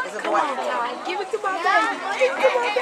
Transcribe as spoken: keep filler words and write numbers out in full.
It's a boy. Give it to my baby. Give it to my baby.